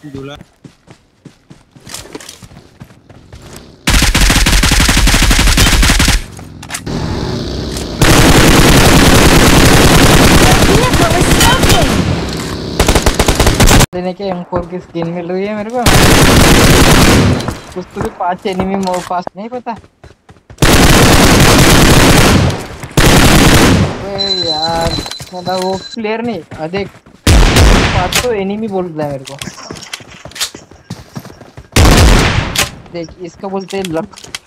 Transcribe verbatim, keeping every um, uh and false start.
दूल्हा देने के एम फोर की स्किन मिल रही है मेरे को। कुछ तो भी पांच एनिमी मोर पास नहीं पता। अबे यार मतलब वो प्लेयर नहीं, देख पांच तो एनिमी बोल रहा है मेरे को। देख इसका बोलते हैं लक।